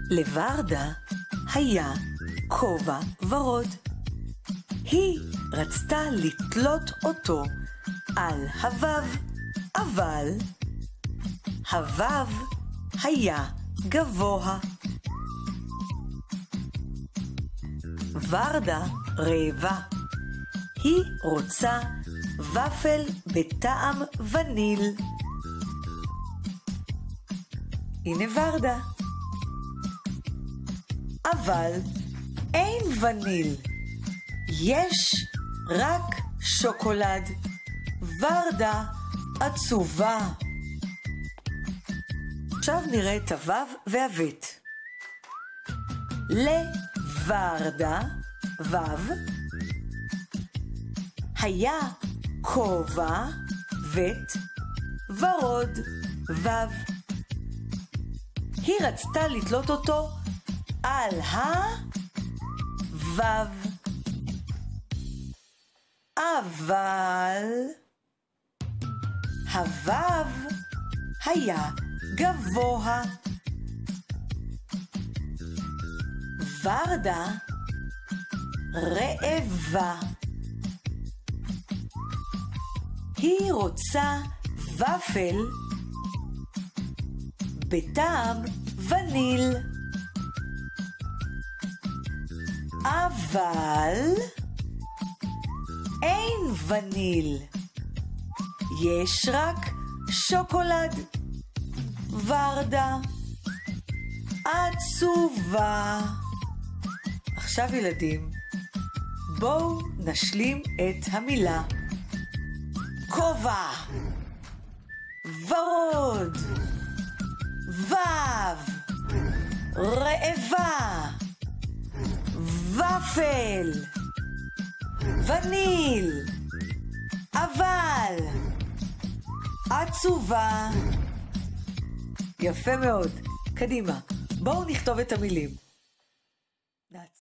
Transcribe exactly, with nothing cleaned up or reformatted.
לוורדה היה כובע ורוד. היא רצתה לתלות אותו על הוו, אבל הוו היה גבוה. ורדה רעבה. היא רוצה ופל בטעם וניל. הנה ורדה. אבל אין וניל. יש רק שוקולד. ורדה עצובה. עכשיו נראה את הוו והבית. לוורדה, וו, היה כובע בית ורוד, וו. היא רצתה לתלות אותו על הוו. אבל הוו היה גבוה. ורדה רעבה. היא רוצה ופל בטעם וניל. אבל אין וניל. יש רק שוקולד. ורדה עצובה. עכשיו ילדים, בואו נשלים את המילה. כובע, ורוד, וו, רעבה, ופל, וניל, אבל, עצובה. יפה מאוד. קדימה, בואו נכתוב את המילים.